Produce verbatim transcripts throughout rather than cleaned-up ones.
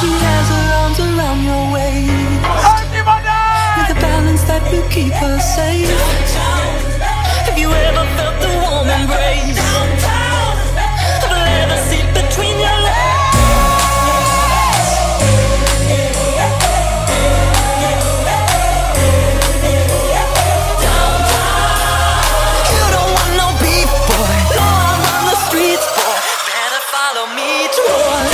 She has her arms around your waist, with a balance that will keep her safe. Have you ever felt the warm embrace of a leather seat between your legs? You don't want no beef, boy. No, I'm on the streets, boy. Better follow me, Troy.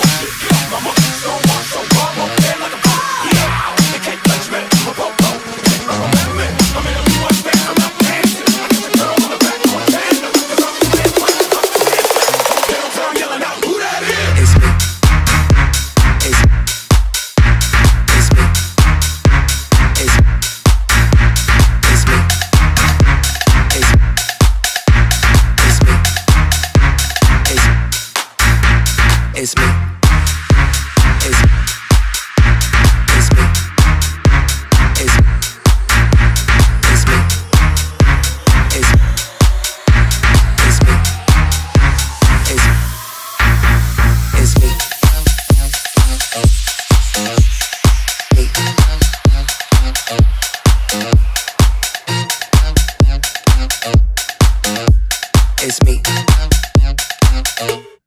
It's me. It's, it's me. It's, it's me. It's, it's me. It's, it's me. Me. It's me.